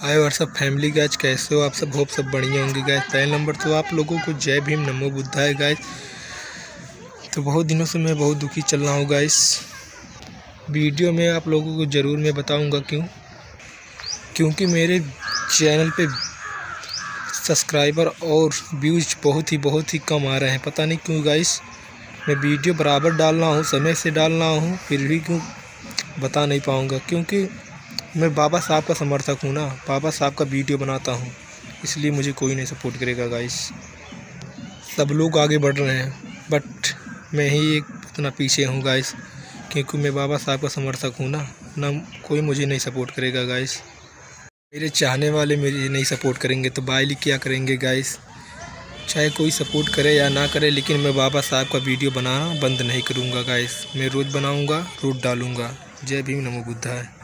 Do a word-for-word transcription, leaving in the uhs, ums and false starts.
Hi what's up family guys, कैसे हो आप सब? होप सब बढ़िया होंगे गाइस। पहले नंबर तो आप लोगों को जय भीम नमो बुद्धाय गाइस। तो बहुत दिनों से मैं बहुत दुखी चल रहा हूँ गाइस। वीडियो में आप लोगों को ज़रूर मैं बताऊँगा क्यों क्योंकि मेरे चैनल पे सब्सक्राइबर और व्यूज बहुत ही बहुत ही कम आ रहे हैं। पता नहीं क्यों गाइस। मैं वीडियो बराबर डाल रहा हूँ, समय से डाल रहा हूँ, फिर भी क्यों बता नहीं पाऊँगा। क्योंकि मैं बाबा साहब का समर्थक हूँ ना, बाबा साहब का वीडियो बनाता हूँ, इसलिए मुझे कोई नहीं सपोर्ट करेगा गाइस। सब लोग आगे बढ़ रहे हैं बट मैं ही एक इतना पीछे हूँ गाइस, क्योंकि मैं बाबा साहब का समर्थक हूँ ना ना कोई मुझे नहीं सपोर्ट करेगा गाइस। मेरे चाहने वाले मेरे नहीं सपोर्ट करेंगे तो बाइली क्या करेंगे गाइस। चाहे कोई सपोर्ट करे या ना करे, लेकिन मैं बाबा साहब का वीडियो बनाना बंद नहीं करूँगा गाइस। मैं रोज़ बनाऊँगा, रोज़ डालूँगा। जय भीम नमो बुद्धाय।